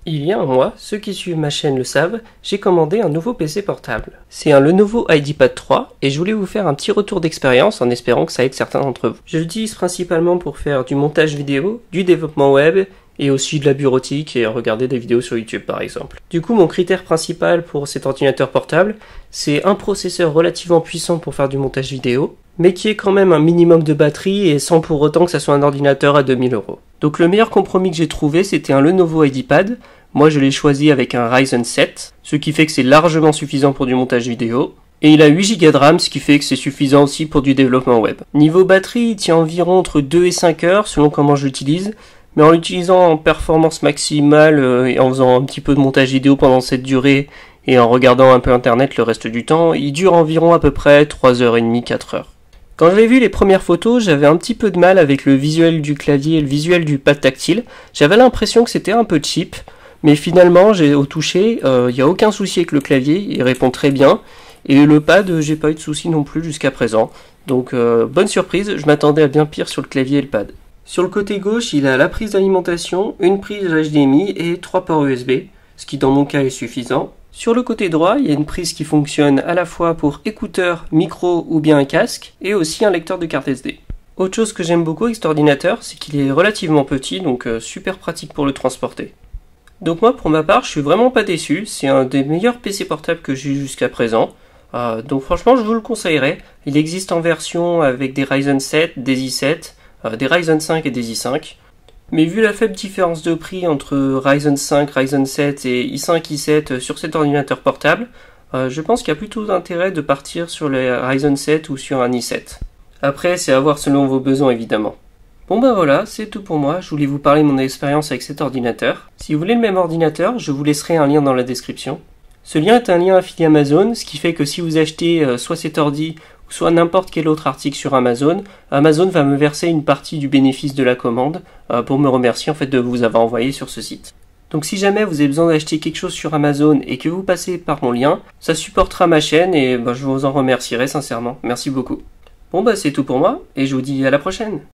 Il y a un mois, ceux qui suivent ma chaîne le savent, j'ai commandé un nouveau PC portable. C'est un Lenovo IdeaPad 3 et je voulais vous faire un petit retour d'expérience en espérant que ça aide certains d'entre vous. Je l'utilise principalement pour faire du montage vidéo, du développement web et aussi de la bureautique et regarder des vidéos sur YouTube par exemple. Du coup, mon critère principal pour cet ordinateur portable, c'est un processeur relativement puissant pour faire du montage vidéo, mais qui ait quand même un minimum de batterie et sans pour autant que ça soit un ordinateur à 2000 €. Donc le meilleur compromis que j'ai trouvé, c'était un Lenovo IdeaPad. Moi je l'ai choisi avec un Ryzen 7, ce qui fait que c'est largement suffisant pour du montage vidéo. Et il a 8 Go de RAM, ce qui fait que c'est suffisant aussi pour du développement web. Niveau batterie, il tient environ entre 2 et 5 heures selon comment je l'utilise. Mais en l'utilisant en performance maximale et en faisant un petit peu de montage vidéo pendant cette durée et en regardant un peu internet le reste du temps, il dure environ à peu près 3h30, 4 heures. Quand j'avais vu les premières photos, j'avais un petit peu de mal avec le visuel du clavier et le visuel du pad tactile. J'avais l'impression que c'était un peu cheap, mais finalement, au toucher, il n'y a aucun souci avec le clavier, il répond très bien. Et le pad, j'ai pas eu de souci non plus jusqu'à présent. Donc bonne surprise, je m'attendais à bien pire sur le clavier et le pad. Sur le côté gauche, il a la prise d'alimentation, une prise HDMI et 3 ports USB, ce qui dans mon cas est suffisant. Sur le côté droit, il y a une prise qui fonctionne à la fois pour écouteurs, micro ou bien un casque, et aussi un lecteur de carte SD. Autre chose que j'aime beaucoup avec cet ordinateur, c'est qu'il est relativement petit, donc super pratique pour le transporter. Donc moi, pour ma part, je suis vraiment pas déçu, c'est un des meilleurs PC portables que j'ai eu jusqu'à présent. Donc franchement, je vous le conseillerais. Il existe en version avec des Ryzen 7, des i7, des Ryzen 5 et des i5. Mais vu la faible différence de prix entre Ryzen 5, Ryzen 7 et i5, i7 sur cet ordinateur portable, je pense qu'il y a plutôt d'intérêt de partir sur les Ryzen 7 ou sur un i7. Après, c'est à voir selon vos besoins évidemment. Bon ben voilà, c'est tout pour moi, je voulais vous parler de mon expérience avec cet ordinateur. Si vous voulez le même ordinateur, je vous laisserai un lien dans la description. Ce lien est un lien affilié Amazon, ce qui fait que si vous achetez soit cet ordi ou soit n'importe quel autre article sur Amazon, Amazon va me verser une partie du bénéfice de la commande pour me remercier en fait de vous avoir envoyé sur ce site. Donc si jamais vous avez besoin d'acheter quelque chose sur Amazon et que vous passez par mon lien, ça supportera ma chaîne et je vous en remercierai sincèrement. Merci beaucoup. Bon bah c'est tout pour moi et je vous dis à la prochaine.